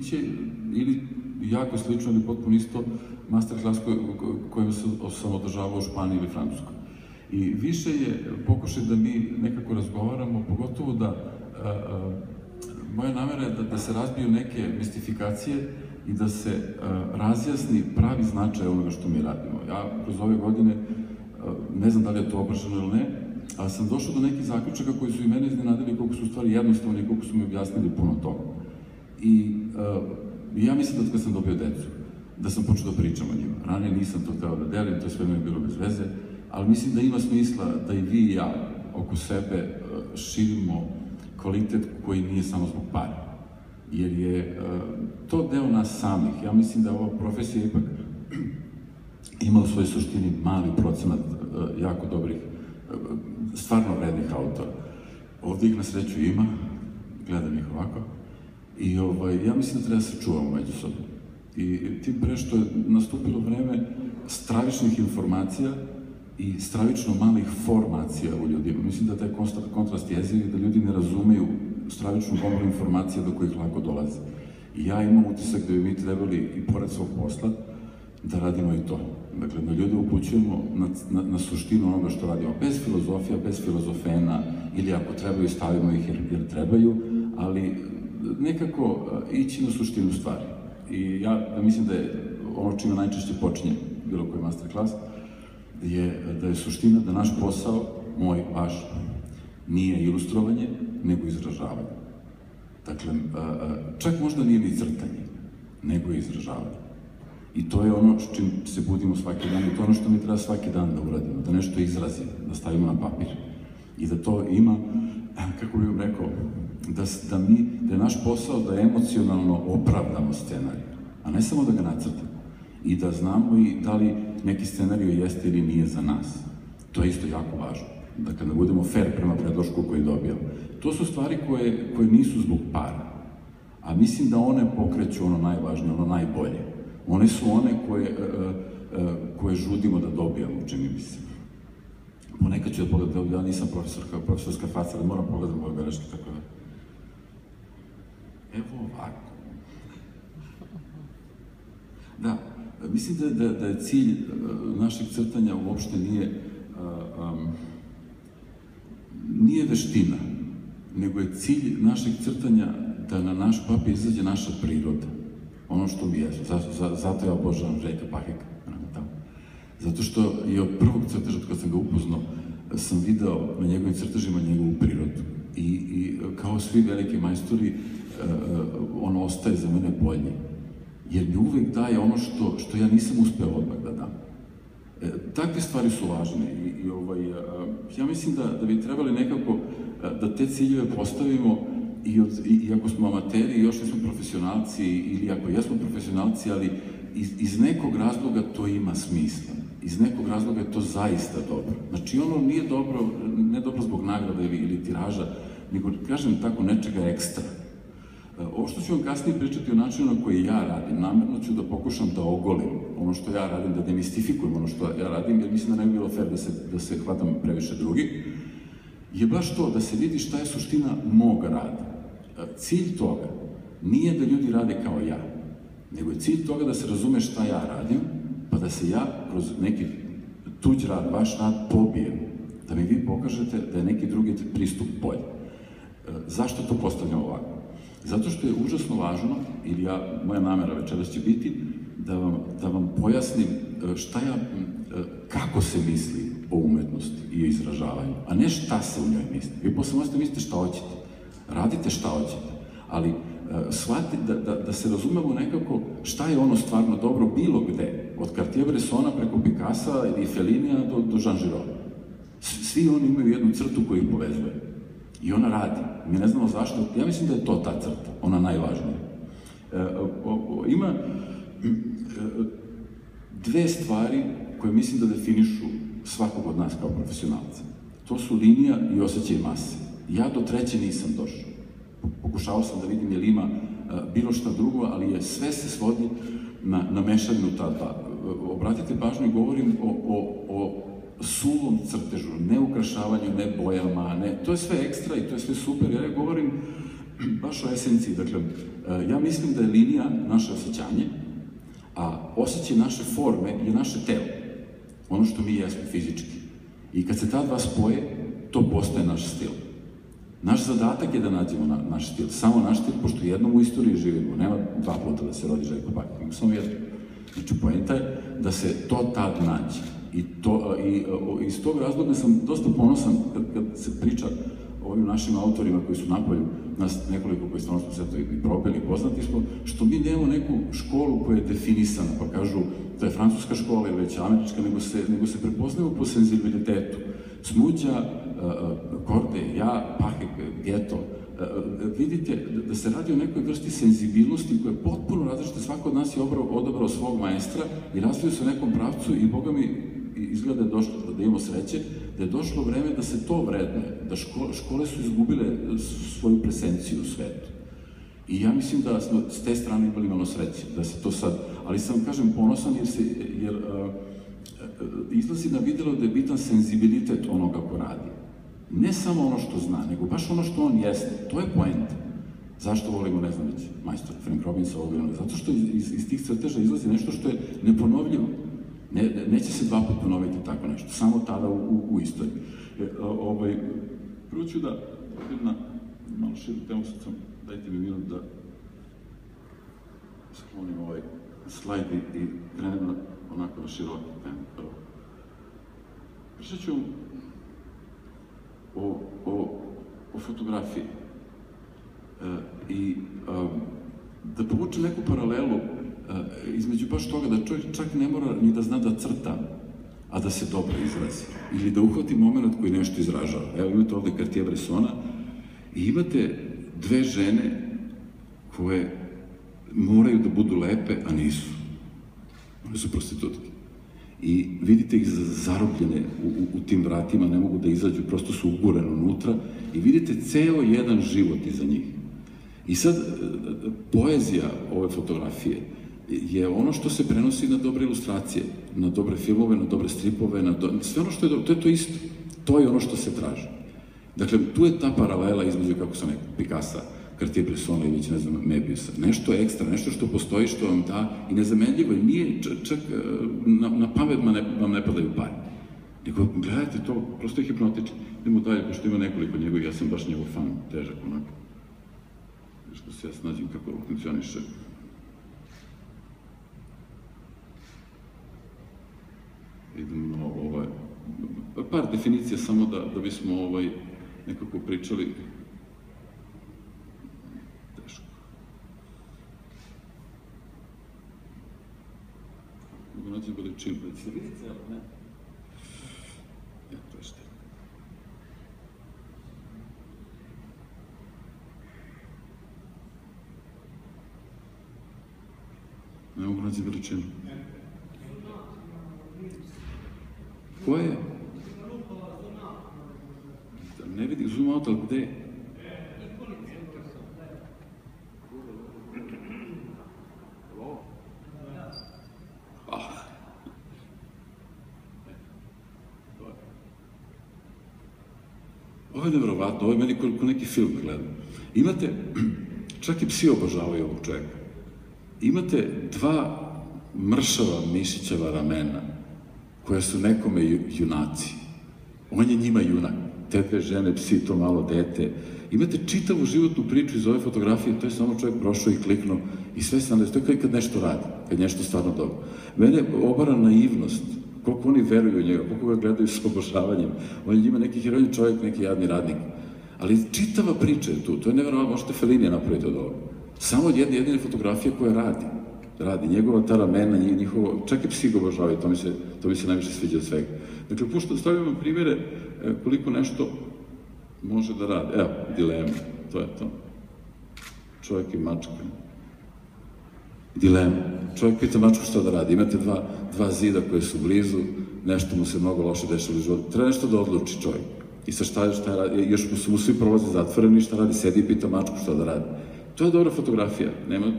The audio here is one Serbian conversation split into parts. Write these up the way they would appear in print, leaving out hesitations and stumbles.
biće ili jako slično ili potpuno isto masterclass kojem sam održavao u Španiji ili Francuskoj. I više je pokušaj da mi nekako razgovaramo, pogotovo da moja namera je da se razbiju neke mistifikacije i da se razjasni pravi značaj onoga što mi radimo. Ja kroz ove godine, ne znam da li je to obraženo ili ne, ali sam došao do nekih zaključaka koji su i mene iznenadili koliko su u stvari jednostavni i koliko su mi objasnili puno toga. I ja mislim da kad sam dobio decu, da sam počeo da pričam o njima. Ranije nisam to hteo da delim, to je sve meni bilo bez veze, ali mislim da ima smisla da i vi i ja oko sebe širimo kvalitet koji nije samo zbog para. Jer je to deo nas samih. Ja mislim da ova profesija ipak ima u svojoj suštini mali procenat jako dobrih, stvarno vrednih autora. Ovdje ih na sreću ima, gledam ih ovako, i ja mislim da treba da se čuvamo međusobno. I tim pre što je nastupilo vreme stravičnih informacija i stravično malih formacija u ljudima. Mislim da taj kontrast jeziv i da ljudi ne razumeju stravičnu gomilu informacija do kojih lako dolaze. I ja imam utisak da bi mi trebali, i pored svog posla, da radimo i to. Dakle, da ljude upućujemo na suštinu onoga što radimo. Bez filozofija, bez filozofena, ili ako trebaju, stavimo ih jer trebaju, ali nekako ići na suštinu stvari. I ja mislim da je ono čime najčešće počinje bilo koji masterclass, da je suština da naš posao, moj, vaš, nije ilustrovanje, nego izražavanje. Dakle, čak možda nije ni crtanje, nego je izražavanje. I to je ono s čim se budimo svaki dan, i to je ono što mi treba svaki dan da uradimo, da nešto izrazimo, da stavimo na papir. I da to ima, kako bih vam rekao, da je naš posao da emocionalno opravdamo scenarij, a ne samo da ga nacrtamo. I da znamo i da li neki scenarij jeste ili nije za nas. To je isto jako važno. Dakle, da budemo fair prema predlošku koji dobijamo. To su stvari koje nisu zbog para. A mislim da one pokreću ono najvažnije, ono najbolje. One su one koje žudimo da dobijamo, čini mi se. Ponekad ću da pogledam, ja nisam profesorska faca, ali moram pogledati moje beleške, tako da... Evo ovako. Da, mislim da je cilj našeg crtanja uopšte nije veština, nego je cilj našeg crtanja da na naš papir izađe naša priroda, ono što mi jesu. Zato ja obožavam Željka Paheka. Zato što je od prvog crteža, kad sam ga upoznao, sam video na njegovim crtežima njegovu prirodu. I kao svi veliki majstori, on ostaje za mene bolji. Jer mi uvek daje ono što ja nisam uspeo odmah da dam. Takve stvari su važne i ja mislim da bi trebali nekako da te ciljeve postavimo i ako smo amateri i još nismo profesionalci ili ako jesmo profesionalci, ali iz nekog razloga to ima smisla. Iz nekog razloga je to zaista dobro. Znači ono nije dobro, ne dobro zbog nagrada ili tiraža, nego kažem tako nečega ekstra. Ovo što ću vam kasnije pričati o načinu na koji ja radim, namerno ću da pokušam da ogolim ono što ja radim, da demistifikujem ono što ja radim, jer mislim da ne bi bilo fair da se hvatam previše drugih, je baš to, da se vidi šta je suština mog rada. Cilj toga nije da ljudi rade kao ja, nego je cilj toga da se razume šta ja radim, pa da se ja kroz neki tuđ rad, vaš rad pobijem, da mi vi pokažete da je neki drugi pristup bolji. Zašto to postavljam ovako? Zato što je užasno važno, ili moja namera večeras će biti, da vam pojasnim kako se misli o umetnosti i o izražavanju, a ne šta se u njoj misli. Vi posle možete misliti šta hoćete, radite šta hoćete, ali shvatite da se razumemo nekako šta je ono stvarno dobro bilo gde, od Cartier-Bressona preko Picassa ili Fellinija do Jean Giraud. Svi oni imaju jednu crtu koju ih povezuje. I ona radi. Mi ne znamo zašto. Ja mislim da je to ta crta, ona najvažnija. Ima dve stvari koje mislim da definišu svakog od nas kao profesionalca. To su linija i osjećaj mase. Ja do treće nisam došao. Pokušao sam da vidim je li ima bilo šta drugo, ali sve se svodi na mešavinu ta dva. Obratite pažnju, govorim o suvom crtežu, ne ukrašavanju, ne bojama, to je sve ekstra i to je sve super. Ja govorim baš o esenciji, dakle, ja mislim da je linija naše osjećanje, a osjećaj naše forme je naše telo, ono što mi jesmo fizički. I kad se ta dva spoje, to postaje naš stil. Naš zadatak je da nađemo naš stil, samo naš stil, pošto jednom u istoriji živimo, nema dva puta da se rodi Željko Pakić, nego samo jedno. Znači, poenta je da se to tad nađe. I iz tog razloga sam dosta ponosan kad se priča o ovim našim autorima koji su napolju, nas nekoliko koji stvarno smo sve to i probili, poznati smo, što mi nemamo neku školu koja je definisana, pa kažu to je francuska škola ili već američka, nego se prepoznaju po senzibilitetu. Smuđa, Korde, ja, Pahek, Geto, vidite da se radi o nekoj vrsti senzibilnosti koja je potpuno različita, svako od nas je odabrao svog maestra i razvio se u nekom pravcu i Boga mi izgleda da imamo sreće, da je došlo vreme da se to vredne, da škole su izgubile svoju presenciju u svetu. I ja mislim da smo s te strane imali malo sreće, da se to sad, ali sam, kažem, ponosan jer izlazi na videlo da je bitan senzibilitet onoga ko radi. Ne samo ono što zna, nego baš ono što on jeste. To je poenta. Zašto volimo, ne znam već, majstor Frank Robinsa ovog ili onog? Zato što iz tih crteža izlazi nešto što je neponovljivo. Neće se dva put ponoviti tako nešto, samo tada u istoriji. Prvo ću da idem na malo širu temu, sad sam, dajte mi minut da sklonim ovaj slajd i krenem onako na široki temu prvo. Pričat ću o fotografiji i da povučem neku paralelu između baš toga da čovjek čak ne mora ni da zna da crta, a da se dobro izrazi. Ili da uhvati moment koji nešto izražava. Evo imate ovde Cartier-Bressona i imate dve žene koje moraju da budu lepe, a nisu. One su prostitutke. I vidite ih zarobljene u tim vratima, ne mogu da izađu, prosto su ugurene unutra i vidite ceo jedan život iza njih. I sad, poezija ove fotografije je ono što se prenosi na dobre ilustracije, na dobre filmove, na dobre stripove, sve ono što je dobro, to je to isto. To je ono što se traži. Dakle, tu je ta paralela između, kako sam rekao, Picassa, Cartier-Bressona i već, ne znam, Mebiusa. Nešto ekstra, nešto što postoji, što vam da i nezamenljivo i nije čak na pamet vam ne padaju pare. Nego, gledajte to, prosto je hipnotično. Idemo dalje, pošto ima nekoliko njegovih, ja sam baš njegov fan, težak onako. Što se ja snađim kako funkcioniše. Idemo na par definicija samo da bismo nekako pričali. Teško. Mogu naći veličinu. Se vidite, ali ne? To je što. Ne mogu naći veličinu. Ko je? Ne vidim, zoom out, ali gde? Ovo je nevjerovatno, ovo je meni ko neki film gledam. Imate, čak i psi obožavaju ovog čovjeka. Imate dva mršava mišićeva ramena koja su nekome junaci. On je njima junak. Te dve žene, psi, to malo dete. Imate čitavu životnu priču iz ove fotografije, to je samo čovjek prošao i kliknuo i sve se nalazi. To je kao i kad nešto radi, kad nešto stvarno dobro. Mene obara naivnost, koliko oni veruju u njega, koliko ga gledaju s obožavanjem. On je njima neki herojni čovjek, neki jadni radnik. Ali čitava priča je tu, to je nevjerovatno, možete Fellini napraviti od ovoga. Samo od jedine fotografije koja radi, njegova ta ramena, njihovo, čak i psi ga obožavaju, to mi se najviše sviđa od svega. Dakle, pošto stavljamo primjere koliko nešto može da radi. Evo, dilema, to je to. Čovjek i mačka. Dilema. Čovjek pita mačku šta da radi. Imate dva zida koje su blizu, nešto mu se mnogo loše dešava u životu. Treba nešto da odluči čovjek. I sad šta radi, još mu svi prolaze zatvoreni, šta radi, sedi i pita mačku šta da radi. To je dobra fotografija.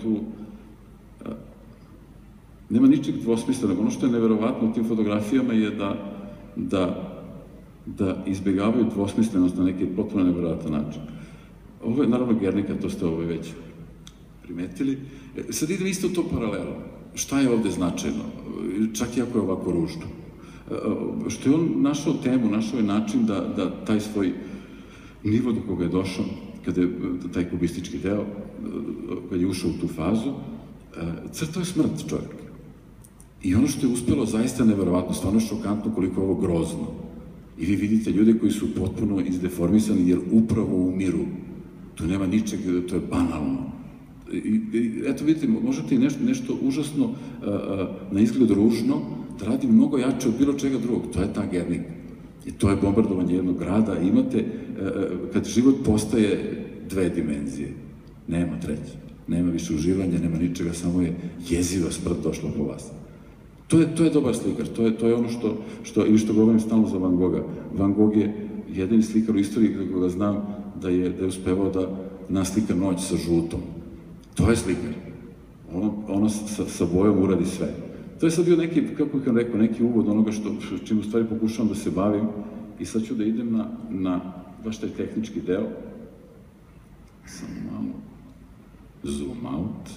Nema ničeg dvosmislenog. Ono što je neverovatno u tim fotografijama je da izbjegavaju dvosmislenost na neki potpuno neverovatan način. Ovo je naravno Gernika, to ste već primetili. Sad idem isto to paralelo. Šta je ovde značajno? Čak i ako je ovako ružno. Što je on našao temu, našao je način da taj svoj nivo do koga je došao, kada je taj kubistički deo, kada je ušao u tu fazu, crtao je smrt čovjek. I ono što je uspelo zaista neverovatno, stvarno šokantno koliko je ovo grozno. I vi vidite ljude koji su potpuno izdeformisani jer upravo umiru. Tu nema ničeg, to je banalno. Eto vidite, možete i nešto užasno na izgled ružno da radi mnogo jače od bilo čega drugog. To je ta Gernika. I to je bombardovanje jednog grada. Imate, kad život postaje dve dimenzije, nema treće. Nema više uživanja, nema ničega, samo je jeziva smrt došla po vas. To je dobar slikar, to je ono što govorim stalno za Van Gogha. Van Gogh je jedini slikar u istoriji koga znam da je uspevao da naslika noć sa žutom. To je slikar. Ono sa bojom uradi sve. To je sad bio neki, kako bih vam rekao, neki uvod onoga čim u stvari pokušavam da se bavim i sad ću da idem na baš taj tehnički deo. Samo malo zoom out.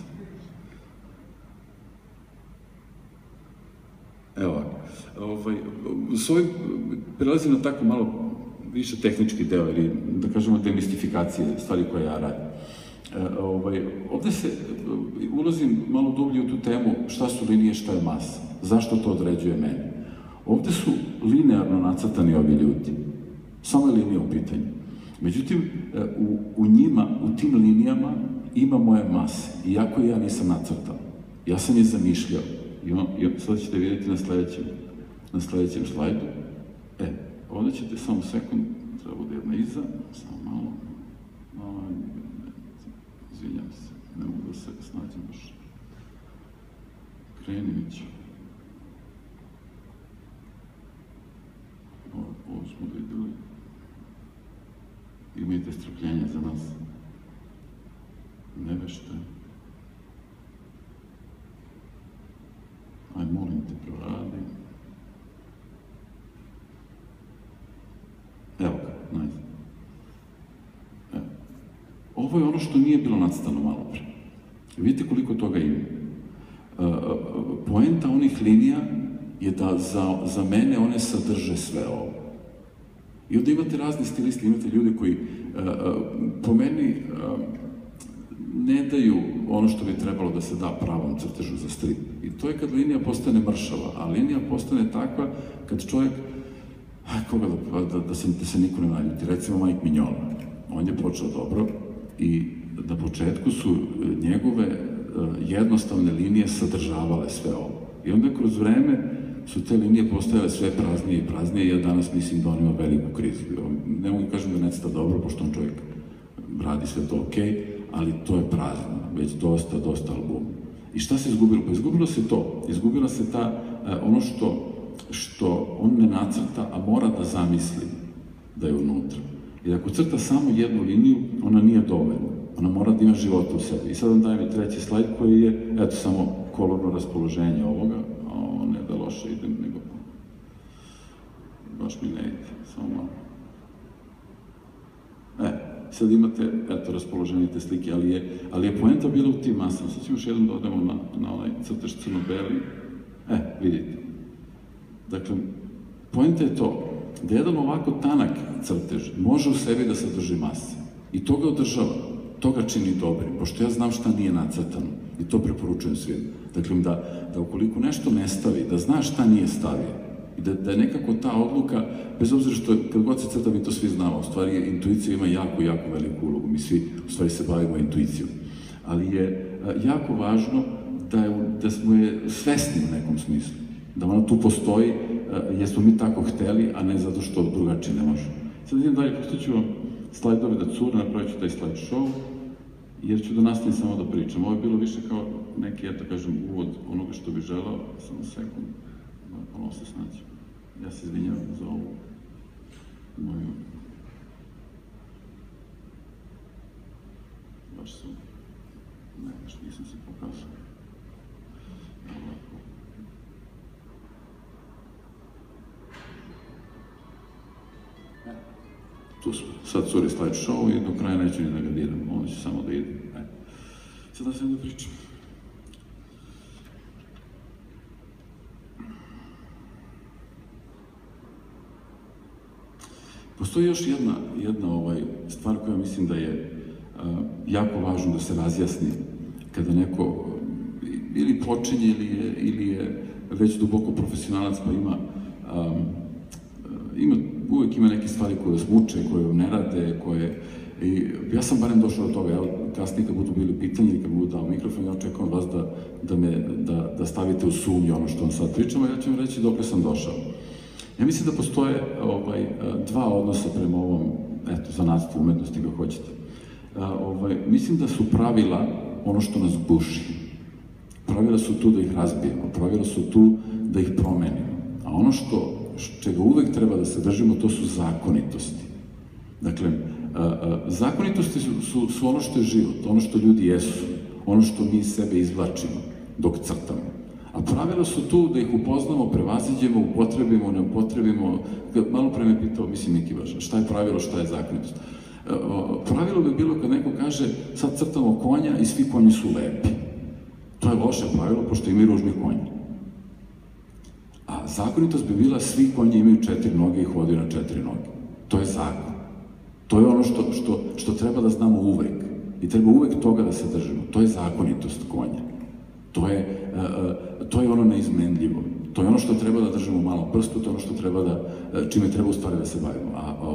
Evo ovako. S ovim prelazim na tako malo više tehnički deo, ili da kažemo demistifikacije, stvari koje ja radim. Ovde se ulazim malo dublje u tu temu šta su linije, šta je masa, zašto to određuje mene. Ovde su linearno nacrtani ovi ljudi, samo je linija u pitanju. Međutim, u njima, u tim linijama ima moje mase, iako ja nisam nacrtao. Ja sam je zamišljao. I sad ćete vidjeti na sledećem slajdu. Ovde ćete samo sekund, treba bude jedna iza, samo malo, izvinjam se, ne mogu da se snađem baš. Krenimić. Ovo smo videli. Imajte strpljenja za nas. Nevešte. Aj, molim te, proradi. Evo ga, najzad. Ovo je ono što nije bilo nacrtano malo pre. Vidite koliko toga ima. Poenta onih linija je da za mene one sadrže sve ovo. I onda imate razne stiliste, imate ljude koji po meni ne daju ono što bi trebalo da se da pravom crtežu za strip. I to je kad linija postane mršava, a linija postane takva kad čovjek, koga da se niko ne naljuti, recimo Mike Mignola. On je počeo dobro i na početku su njegove jednostavne linije sadržavale sve ovo. I onda kroz vreme su te linije postajale sve praznije i praznije i ja danas mislim da on ima veliku krizu. Ne mogu kažem da necrta dobro, pošto on čovjek radi sve to okej, ali to je prazno, već dosta albuma. I šta se izgubilo? Pa izgubilo se to. Izgubila se ono što on ne nacrta, a mora da zamisli da je unutra. Jer ako crta samo jednu liniju, ona nije dovoljna. Ona mora da ima života u sebi. I sad vam dajem i treći slajd koji je, eto, samo kolorno raspoloženje ovoga. Ne da loše idem, nego baš mi ne ide, samo malo. Sad imate, eto, raspoloženje te slike, ali je poenta bila u tim masama. Sad ćemo još jednom da odemo na onaj crtež crno-beli. Vidite. Dakle, poenta je to da jedan ovako tanak crtež može u sebi da sadrži mase. I to ga održava, to ga čini dobrim, pošto ja znam šta nije nacrtano i to preporučujem svima. Dakle, da ukoliko nešto ne stavi, da zna šta nije stavio i da je nekako ta odluka, bez obzira što kad god se crta mi to svi znamo, u stvari intuicija ima jako veliku ulogu, mi svi u stvari se bavimo intuicijom, ali je jako važno da smo je svesni u nekom smislu, da ona tu postoji jer smo mi tako hteli, a ne zato što drugačije ne može. Sad idem dalje, pustit ću vam slajdove da cure, napravit ću taj slajd show, jer ću da nastavim samo da pričam. Ovo je bilo više kao neki, eto kažem, uvod onoga što bih želao, samo sekund, da malo se snađem. Ja se izvinjavam za ovu moju... Baš sam... Ne, baš nisam se pokazao. Tu tu smo. Sad curi slide show i do kraja neću ni da ga diram, ono će samo da ide. Sad da sam da pričam. Postoji još jedna stvar koja mislim da je jako važno da se razjasni kada neko ili počinje ili je već duboko profesionalac pa uvek ima neke stvari koje vas muče, koje ne rade, i ja sam barem došao do toga, kasnije kad budu bili pitanje ili kad budu dao mikrofon, ja očekujem vas da stavite u sumnju ono što vam sad pričamo, ja ću vam reći dokle sam došao. Ja mislim da postoje dva odnosa prema ovom, zanatstvu umetnosti, kako hoćete. Mislim da su pravila ono što nas guši. Pravila su tu da ih razbijemo, pravila su tu da ih promenimo. A ono čega uvek treba da se držimo, to su zakonitosti. Dakle, zakonitosti su ono što je život, ono što ljudi jesu, ono što mi iz sebe izvlačimo dok crtamo. A pravila su tu da ih upoznamo, prevaziđemo, upotrebimo, ne upotrebimo. Malo pre me pitao, mislim, Miki Baš, šta je pravilo, šta je zakonitost? Pravilo bi bilo kad neko kaže, sad crtamo konja i svi konji su lepi. To je loše pravilo, pošto imaju ružni konji. A zakonitost bi bila, svi konji imaju 4 noge i hodaju na 4 noge. To je zakon. To je ono što treba da znamo uvek. I treba uvek toga da se držimo. To je zakonitost konja. To je ono neizmenljivo. To je ono što treba da držimo u malom prstu, to je ono što treba čime treba u stvari da se bavimo.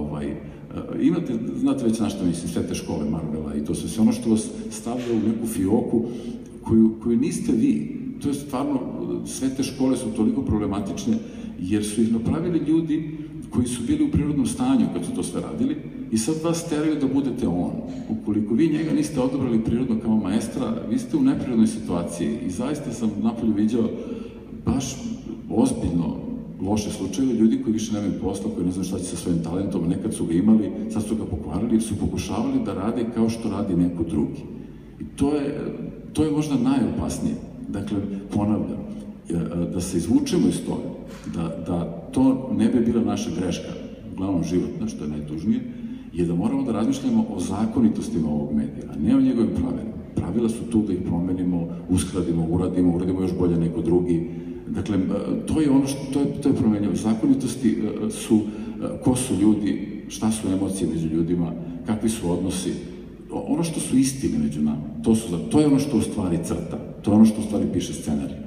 Znate već na što mislim, sve te škole Marvela i to sve ono što vas stavlja u neku fioku koju niste vi. To je stvarno, sve te škole su toliko problematične jer su ih napravili ljudi koji su bili u prirodnom stanju kad su to sve radili i sad vas teraju da budete on. Ukoliko vi njega niste odabrali prirodno kao maestra, vi ste u neprirodnoj situaciji i zaista sam napolju viđao baš ozbiljno loše slučajeve, ljudi koji više nemaju posla, koji ne znaju šta će sa svojim talentom, nekad su ga imali, sad su ga pokvarili jer su pokušavali da rade kao što radi neko drugi. I to je možda najopasnije. Dakle, ponavljam, da se izvučemo iz toga, da to ne bi bila naša greška, uglavnom životna, što je najtužnije, je da moramo da razmišljamo o zakonitostima ovog medija, a ne o njegovim pravilima. Pravila su tu da ih promenimo, uskladimo, uradimo još bolje neko drugi. Dakle, to je ono što je promenljivo. Zakonitosti su ko su ljudi, šta su emocije među ljudima, kakvi su odnosi, ono što su istine među nama. To je ono što u stvari crta, to je ono što u stvari piše scenarij.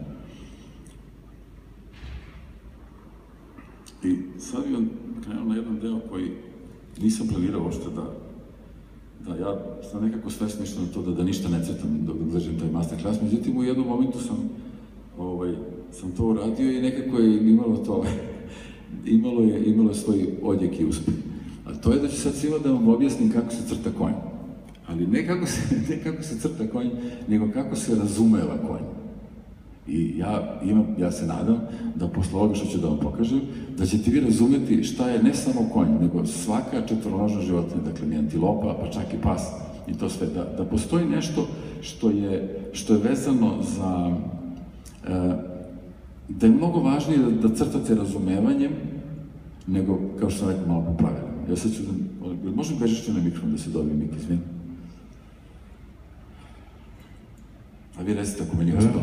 I sad bih vam krenuo na jedan deo koji nisam planirao uopšte da ja sam nekako svesno išao na to da ništa ne crtam dok držim taj masterclass, međutim u jednom momentu sam to uradio i nekako je imalo to, imalo je svoj odjek i uspeh. A to je da ću sad svima da vam objasnim kako se crta konj. Ali ne kako se crta konj, nego kako se razumeva konj. I ja se nadam da posle ovoga što ću da vam pokažem, da ćete vi razumeti šta je ne samo konj, nego svaka četvoronožna životinja, dakle ni antilopa, pa čak i pas i to sve. Da postoji nešto što je vezano za... da je mnogo važnije da crtate razumevanjem, nego, kao što sam rekao, malo po pravilima. Ja sad ću da... Možem bežište na mikrofon da se dobijem, Miki, izvini? A vi recite ako meni uspao.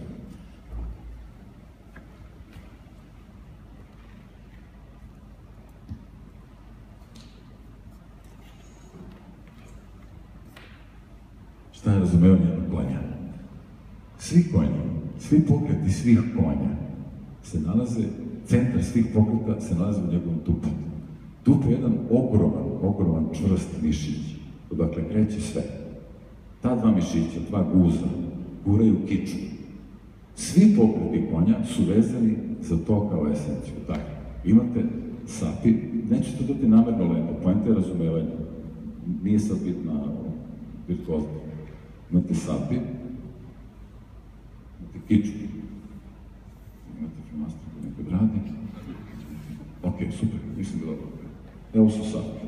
Šta je razumevanje jednog konja? Svi konji, svi pokreti svih konja se nalaze, centar svih pokreta se nalaze u njegovom dupu. Dup je jedan ogroman čvrst mišić, odakle kreće sve. Ta dva mišića, dva guza, guraju kiču. Svi pokreti konja su vezani za to kao esenciju. Dakle, imate sapi, neću to dati namerno lepo, poenta je razumevanje. Nije sad bitna virtuozna. Imate sapi, imate kiču, imate filmaster koji nekad radi. Ok, super, mislim da dobro. Evo su sapi.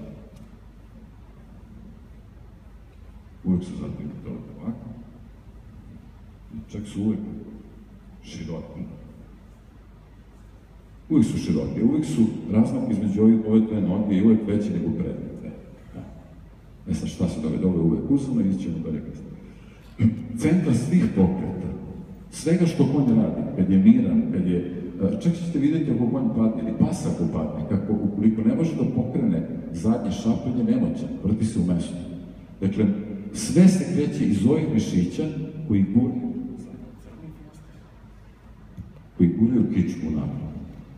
Uvek su zategnuti ovako. I čak su uvek široki. Uvek su široki, uvek su razmak između ove dve noge i uvek veći nego prednje dve. sad šta se događa, ovo je uvek uzmano i ćemo do rekasta. Centar svih pokreta, svega što konj radi, kad je miran, kad je... Čak ćete vidjeti ako konj padne, ili pas ako padne, kako ukoliko ne može da pokrene zadnje šapenje, nemoćan, vrti se u mestu. Dakle, sve se kreće iz ovih mišića koji guraju kičmu napred.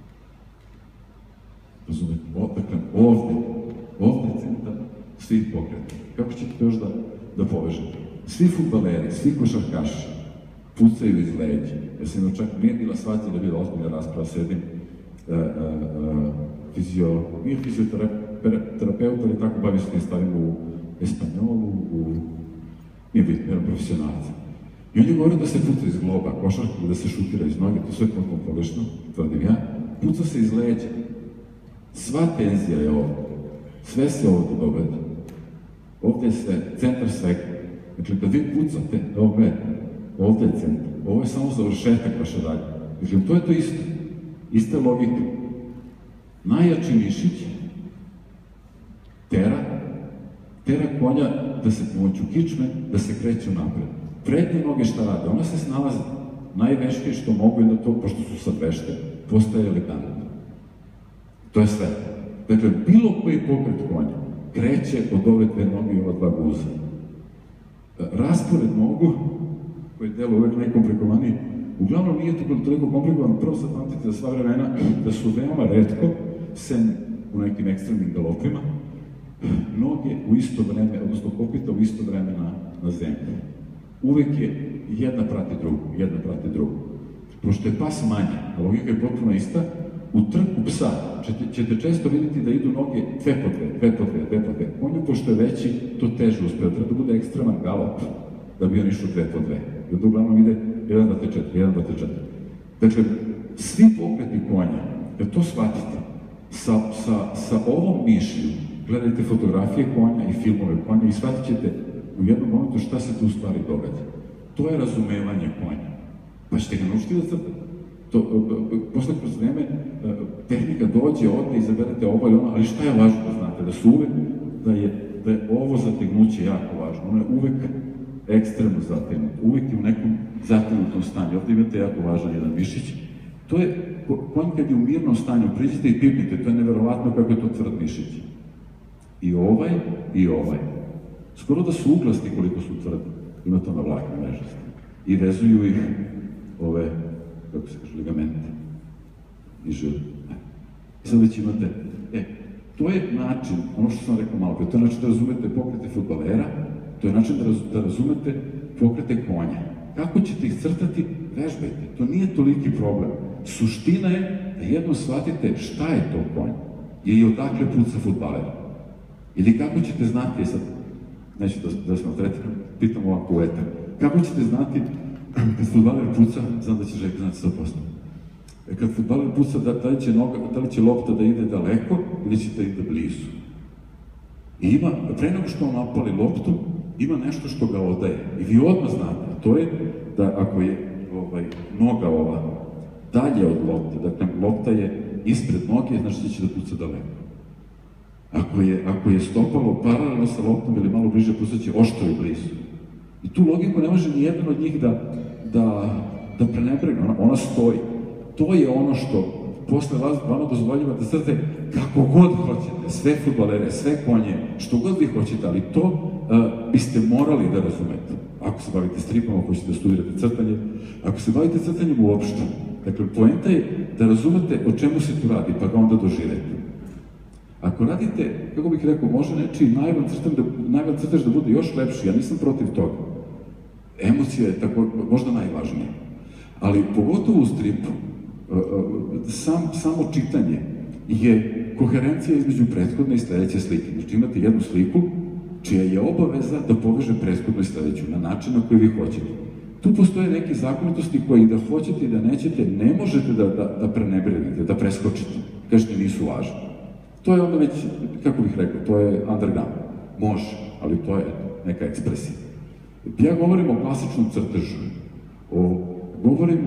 Razumete? Dakle, ovde je centar svih pokreta. Kako ćete to još da povežete? Svi fudbaleri, svi košarkaši pucaju iz leđa. Jer sam imao čak, nije bila shvatila da je bila ozbiljna rasprava, sedim nije fizioterapeut, ali tako bavio se stvarima u Espanjolu, nije bitno, jedan profesionalac. I on je govorio da se puca iz globa, košarku, da se šutira iz noge, to sve potpuno pogrešno, tvrdim ja, puca se iz leđa. Sva tenzija je ovdje, sve se ovdje događa. Ovdje je sve, centar svega. Dakle, kad vi pucate, evo gledajte, ovdje je centar, ovo je samo završetak vaše radnje. Dakle, to je to isto, ista logika. Najjači mišić tera konja da se pomoću kičme, da se kreću napred. Prednje noge šta rade? Ona se snalaze najveštije što mogu i da to, pošto su sad vešte, postaje elegantno. To je sve. Dakle, bilo koji pokret konja kreće od ove dve noge i ova dva guza. Raspored nogu, koji je delo uvek najkomplikovaniji, uglavnom nije to bilo toliko komplikovano, prvo zapamtite za sva vremena da su veoma retko, sem u nekim ekstremnim galopima, noge u isto vreme, odnosno kopita u isto vreme na zemlji. Uvek je jedna prati drugu. Pošto je pas manje, a logika je potpuno ista, u trku psa ćete često vidjeti da idu noge dve po dve. Konju, pošto je veći, to teže uspeo, treba da bude ekstreman galop, da bi on išao dve po dve. I onda uglavnom ide 1, 2, 3, 4, 1, 2, 3, 4. Dakle, svi pokreti konja, da to shvatite, sa ovom mišlju, gledajte fotografije konja i filmove konja i shvatit ćete u jednom momentu šta se tu u stvari događa. To je razumevanje konja. Pa ćete ga naučiti da crtate. Posle kroz vreme tehnika dođe, ode, izaberete ovo ili ono, ali šta je važno da znate? Da su uvek, da je ovo zategnuće jako važno. Ono je uvek ekstremno zategnuto, uvek je u nekom zategnutom stanju. Ovdje imate jako važan jedan mišić. To je, konj kad je u mirnom stanju, priđite i pipnite, to je neverovatno kako je to tvrd mišić. I ovaj. Skoro da su uglasti koliko su tvrdi. Ima to na vlakne mrežasti. I vezuju ih ove, kako se kaže, ligamente. I žil. I sad već imate, to je način, ono što sam rekao malo pre, to je način da razumete pokrete fudbalera, to je način da razumete pokrete konja. Kako ćete ih crtati, vežbajte. To nije toliki problem. Suština je da jednom shvatite šta je to konj i odakle puca fudbaler. Ili kako ćete znati, sad, neću da smo tretiram, pitam ovako u eter, kako ćete znati kad fudbaler puca, znam da će Željko znati 100%. Kad fudbaler puca, da li će lopta da ide daleko ili će da ide blizu. I ima, pre nego što on napali loptu, ima nešto što ga odaje. I vi odmah znate, a to je da ako je noga ova dalje od lopte, dakle lopta je ispred noge, znači da će da puca daleko. Ako je stopalo paralelno sa loptom ili malo bliže, pucat će oštro i blizu. I tu logiku ne može ni jedan od njih da prenebregne, ona stoji. To je ono što posle vama dozvoljava da crte kako god hoćete, sve fudbalere, sve konje, što god vi hoćete, ali to biste morali da razumete. Ako se bavite stripom, ako hoćete da studirate crtanje, ako se bavite crtanjem uopšte. Dakle, poenta je da razumete o čemu se tu radi, pa ga onda doživete. Ako radite, kako bih rekao, može nečiji najvan crtež da bude još lepši, ja nisam protiv toga. Emocija je tako, možda najvažnija. Ali pogotovo u stripu, samo čitanje je koherencija između prethodne i sledeće slike. Znači imate jednu sliku čija je obaveza da poveže prethodnu i sledeću na način na koji vi hoćete. Tu postoje neke zakonitosti koje i da hoćete i da nećete, ne možete da prenebregnete, da preskočite. Kažete, nisu važne. To je onda već, kako bih rekao, to je underground. Može, ali to je neka ekspresija. Ja govorim o klasičnom crtežu. Govorim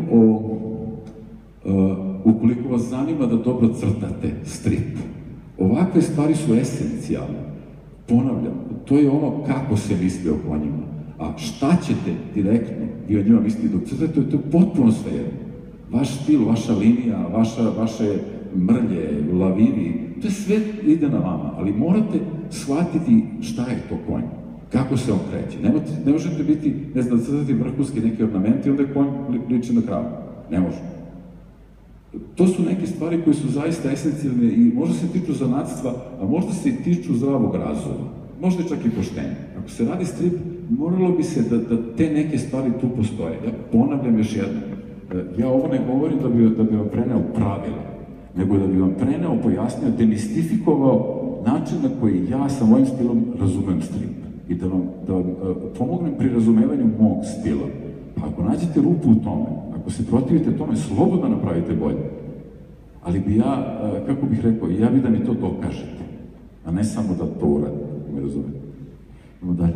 ukoliko vas zanima da dobro crtate strip. Ovakve stvari su esencijalne. Ponavljam, To je ono kako se misli o konjima. A šta ćete direktno vi o njima misliti dok crtate, to je potpuno svejedno. Vaš stil, vaša linija, vaše mrlje, lavivi, to je sve ide na vama, ali morate shvatiti šta je to konj, kako se on kreće. Ne možete biti, ne znam, crtati vrhunski neki ornamenti, onda je konj liči na kravu. Ne može. To su neke stvari koje su zaista esencijalne i možda se tiču zanatstva, a možda se i tiču zdravog razuma. Možda čak i poštenja. Ako se radi strip, moralo bi se da te neke stvari tu postoje. Ja ponavljam još jednom. Ja ovo ne govorim da bi vam preneo pravila, nego da bi vam preneo, pojasnio, demistifikovao način na koji ja sa mojim stilom razumem strip. I da vam pomognem pri razumevanju mog stila. Pa ako nađete rupu u tome, ako se protivite tome, slobodno napravite bolje. Ali bi ja, kako bih rekao, ja bih da mi to dokažete, a ne samo da to uradite, ako me razumete. Idemo dalje.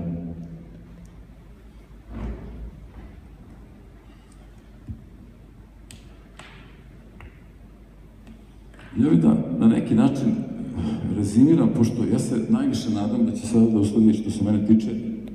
Ja bih da na neki način rezimiram, pošto ja se najviše nadam da će sada da usledi što se mene tiče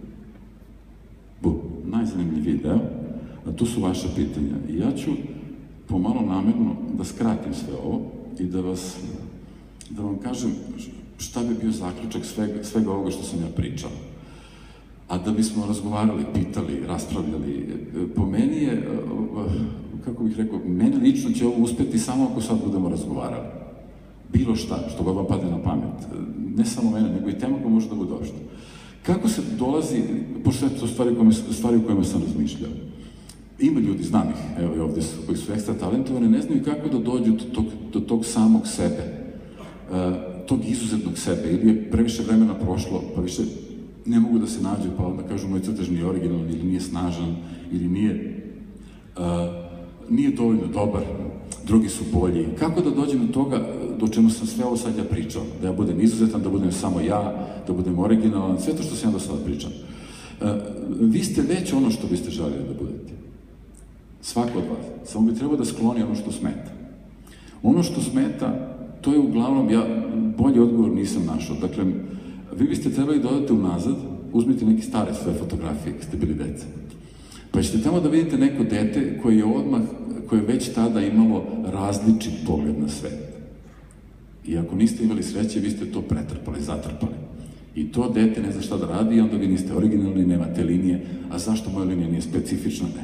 najzanimljiviji deo, a to su vaša pitanja. I ja ću pomalo namerno da skratim sve ovo i da vam kažem šta bi bio zaključak svega ovoga što sam ja pričao. A da bismo razgovarali, pitali, raspravljali, po meni je, kako bih rekao, meni lično će ovo uspeti samo ako sad budemo razgovarali. Bilo šta, što god vam padne na pamet. Ne samo mene, nego i tema koja može da bude opšta. Kako se dolazi, pošto je to stvari u kojima sam razmišljao. Ima ljudi, znam ih, evo i ovde su, koji su ekstra talentovani, ne znaju kako da dođu do tog samog sebe, tog izuzetnog sebe, ili je previše vremena prošlo, pa više ne mogu da se nađu, pa onda kažu moj crtež nije originalan, ili nije snažan, ili nije dovoljno dobar, drugi su bolji. Kako da dođem do toga do čemu sam sve ovo sad ja pričao? Da ja budem izuzetan, da budem samo ja, da budem originalan, sve to što sam ja do sada pričao. Vi ste već ono što biste željeli da budete. Svako od vas. Samo bi trebao da skloni ono što smeta. Ono što smeta, to je uglavnom, ja bolji odgovor nisam našao. Dakle, vi biste trebali da odete unazad, uzmite neke stare svoje fotografije kad ste bili deca. Pa ćete tamo da vidite neko dete koje je već tada imalo različit pogled na svet. I ako niste imali sreće, vi ste to pretrpali, zatrpali. I to dete ne zna šta da radi, i onda vi niste originalni, nemate linije. A zašto moja linija nije specifična? Ne.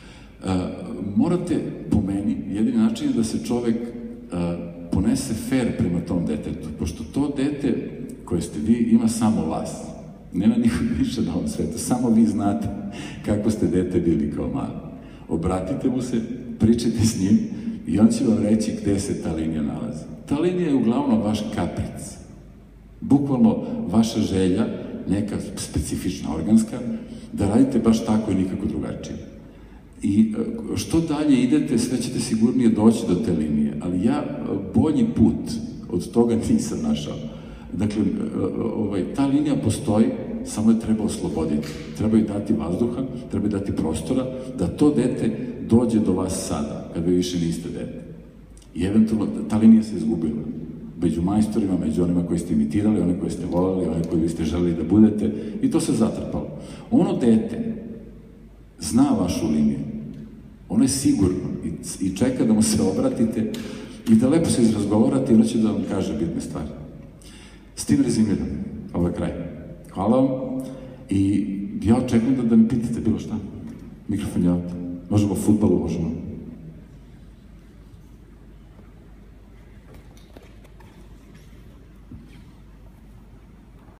Morate, po meni, jedini način je da se čovek ponese fair prema tom detetu, pošto to dete koje ste vi ima samo vas. Nema nikog više na ovom svetu, samo vi znate kako ste dete bili kao mali. Obratite mu se, pričajte s njim i on će vam reći gde se ta linija nalazi. Ta linija je uglavnom vaš kapric. Bukvalno vaša želja, neka specifična, organska, da radite baš tako i nikako drugačije. I što dalje idete, sve ćete sigurnije doći do te linije, ali ja bolji put od toga nisam našao. Dakle, ta linija postoji, samo je treba osloboditi. Treba joj dati vazduha, treba joj dati prostora, da to dete dođe do vas sada, kad vi više niste dete. I eventualno, ta linija se izgubila. Među majstorima, među onima koji ste imitirali, one koje ste volali, one koje ste želeli da budete, i to se zatrpalo. Ono dete zna vašu liniju. Ono je sigurno i čeka da mu se obratite i da lepo se izrazgovarate i ono će da vam kaže bitne stvari. S tim rezimiram, ovo je kraj. Hvala vam i ja očekujem da mi pitate bilo šta. Mikrofon je ovdje. Možemo o fudbalu, možemo